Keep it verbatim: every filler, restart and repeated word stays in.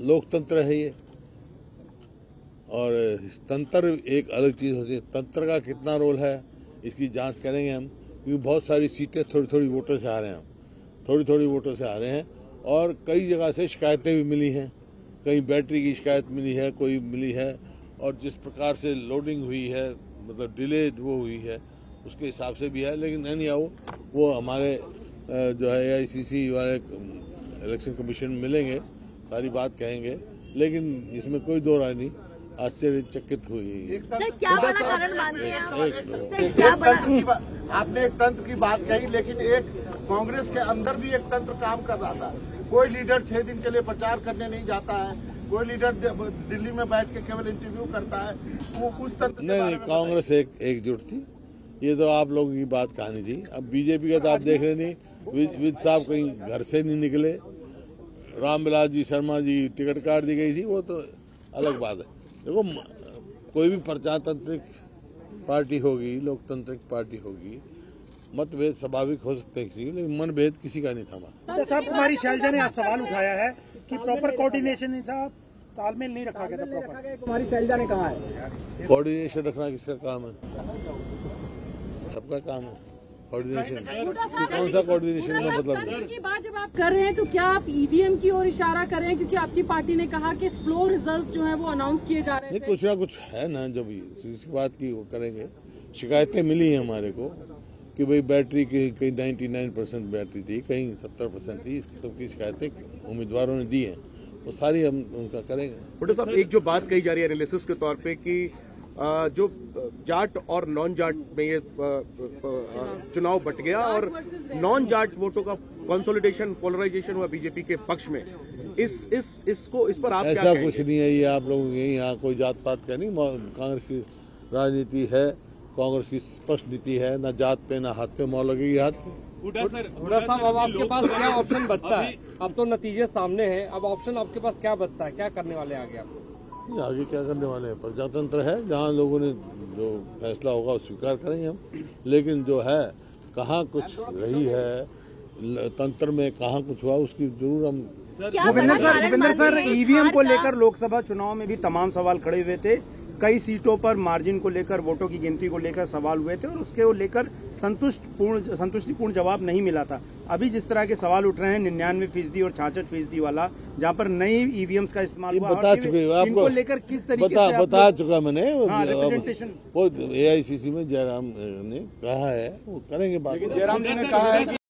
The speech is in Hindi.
लोकतंत्र है ये, और तंत्र एक अलग चीज होती है। तंत्र का कितना रोल है इसकी जांच करेंगे हम, क्योंकि बहुत सारी सीटें थोड़ी थोड़ी वोटों से आ रहे हैं, थोड़ी थोड़ी वोटों से आ रहे हैं, और कई जगह से शिकायतें भी मिली हैं। कहीं बैटरी की शिकायत मिली है, कोई मिली है, और जिस प्रकार से लोडिंग हुई है, मतलब डिले वो हुई है, उसके हिसाब से भी है। लेकिन नहीं आओ, वो हमारे जो है ए आई सी सी वाले इलेक्शन कमीशन मिलेंगे, सारी बात कहेंगे, लेकिन इसमें कोई दो राय नहीं, आश्चर्यचकित हुई। क्या बड़ा कारण मानते हैं आप? क्या बड़ा? आपने एक तंत्र की बात कही, लेकिन एक कांग्रेस के अंदर भी एक तंत्र काम कर रहा था। कोई लीडर छह दिन के लिए प्रचार करने नहीं जाता है, कोई लीडर दिल्ली में बैठ के केवल इंटरव्यू करता है, वो उस तंत्र नहीं नहीं, कांग्रेस एक एकजुट थी। ये तो आप लोगों की बात कहानी थी। अब बीजेपी का तो आप देख रहे नहीं, विद साहब कहीं घर से नहीं निकले, रामविलास जी शर्मा जी टिकट काट दी गई थी, वो तो अलग बात है। देखो, कोई भी प्रजातांत्रिक पार्टी होगी, लोकतांत्रिक पार्टी होगी, मतभेद स्वाभाविक हो सकते हैं, लेकिन मनभेद किसी का नहीं था। साहब, कुमारी शैलजा ने आज सवाल उठाया है कि प्रॉपर कोऑर्डिनेशन नहीं था, तालमेल नहीं रखा गया था प्रॉपर। कुमारी शैलजा ने कहा है कोऑर्डिनेशन रखना किसका काम है? सबका काम है कोऑर्डिनेशन। कौन सा कोऑर्डिनेशन का मतलब की बात जब आप कर रहे हैं तो क्या आप ई वी एम की ओर इशारा कर रहे हैं? क्योंकि आपकी पार्टी ने कहा कि स्लो रिजल्ट जो है वो अनाउंस किए जा रहे हैं। कुछ ना कुछ है ना, जब इस बात की वो करेंगे। शिकायतें मिली हैं हमारे को कि भाई बैटरी की कहीं निन्यानवे परसेंट बैटरी थी, कहीं सत्तर परसेंट थी। इस सबकी शिकायतें उम्मीदवारों ने दी हैं, वो सारी हम उनका करेंगे। बड़े साहब, एक जो बात कही जा रही है एनालिसिस के तौर पे कि जो जाट और नॉन जाट में ये चुनाव बट गया और नॉन जाट वोटों का कंसोलिडेशन, पोलराइजेशन हुआ बीजेपी के पक्ष में। इस इस इसको इस पर आप क्या ऐसा कुछ नहीं है, ये आप लोगों के यहाँ कोई जात पात का नहीं। कांग्रेस की राजनीति है, कांग्रेस की स्पष्ट नीति है, न जात पे न हाथ पे मौल लगेगी हाथ पे। हुड्डा साहब, अब आपके पास क्या ऑप्शन बचता है? अब तो नतीजे सामने हैं, अब ऑप्शन आपके पास क्या बचता है? क्या करने वाले आगे आप? आगे क्या करने वाले हैं? प्रजातंत्र है, जहाँ लोगों ने जो फैसला होगा वो स्वीकार करेंगे हम। लेकिन जो है, कहाँ कुछ रही है तंत्र में, कहाँ कुछ हुआ, उसकी जरूर हम। Bhupendra sir, E V M को लेकर लोकसभा चुनाव में भी तमाम सवाल खड़े हुए थे। कई सीटों पर मार्जिन को लेकर, वोटों की गिनती को लेकर सवाल हुए थे और उसके को लेकर संतुष्टपूर्ण संतुष्टिपूर्ण जवाब नहीं मिला था। अभी जिस तरह के सवाल उठ रहे हैं निन्यानवे फीसदी और छाछठ फीसदी वाला, जहाँ पर नई ई वी एम्स का इस्तेमाल हुआ, बता चुके आपको लेकर किस तरीके बता, से बता चुका मैंने। रिप्रेजेंटेशन वो ए आई सी सी में जयराम ने कहा है, वो करेंगे बात। जयराम जी ने कहा है